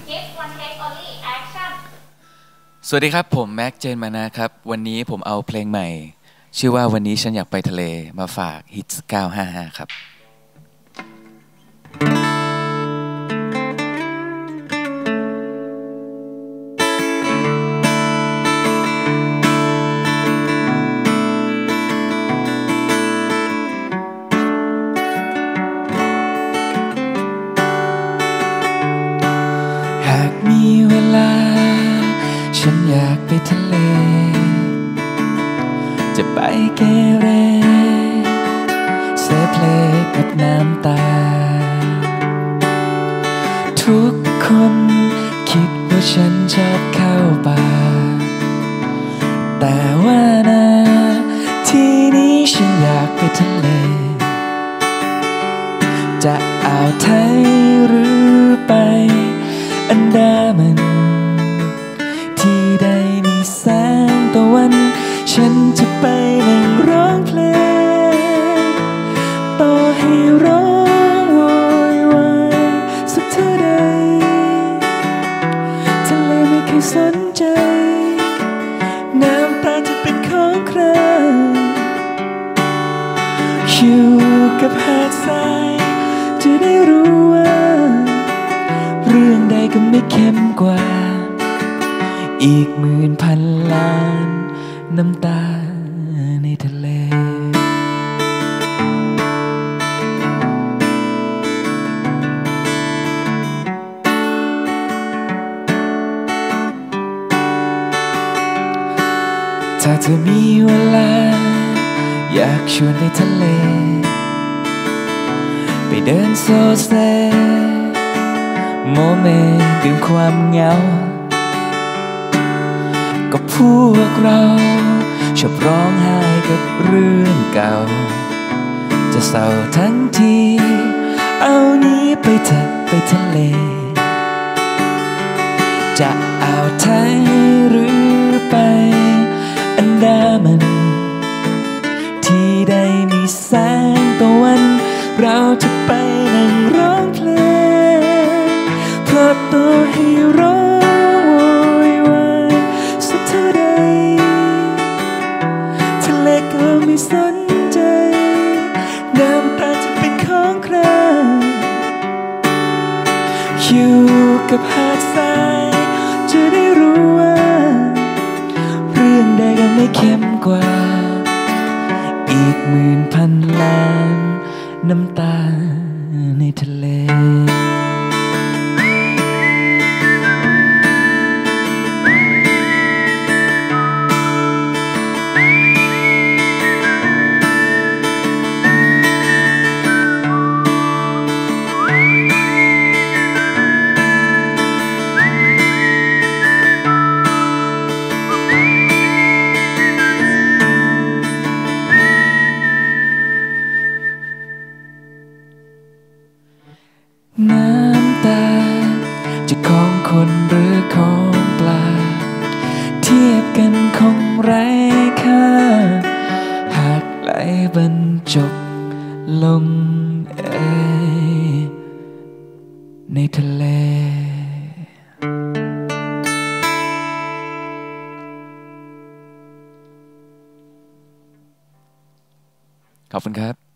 สวัสดีครับผมแม็กเจนมานะครับวันนี้ผมเอาเพลงใหม่ชื่อว่าวันนี้ฉันอยากไปทะเลมาฝากฮิตส์955ครับหากมีเวลาฉันอยากไปทะเลจะไปเกเรเสเพลกับน้ำตาทุกคนคิดว่าฉันชอบเข้าป่าแต่ว่านะที่นี้ฉันอยากไปทะเลจะอ่าวไทยหรือไปอันดามันที่ได้มีแสงตะวันฉันจะไปนั่งร้องเพลงต่อให้ร้องโวยวายสักเท่าใดทะเลไม่เคยสนใจน้ำตาจะเป็นของใครอยู่กับหาดทรายจะได้รู้ว่าเรื่องใดก็ไม่เข้มกว่าอีก10,000 ล้านน้ำตาในทะเลถ้าเธอมีเวลาอยากชวนไปทะเลไปเดินโซเซโมเมดื่มความเหงาก็พวกเราชอบร้องไห้กับเรื่องเก่าจะเศร้าทั้งทีเอานี้ไปเถอะไปทะเลจะอ่าวไทยหรือไปอันดามันที่ได้มีแสงตะวันเราจะไปนั่งร้องเพลงเพราะตัวให้ร้องโวยวายสักเท่าใดทะเลก็ไม่สนใจน้ำตาจะเป็นของใครอยู่กับหาดทรายจะได้รู้ว่าเรื่องใดก็ไม่เข้มกว่าอีก10,000 ล้านน้ำตาในทะเลน้ำตาจะของคนหรือของปลาเทียบกันคงไร้ค่าหากไหลบรรจบลงในทะเลขอบคุณครับ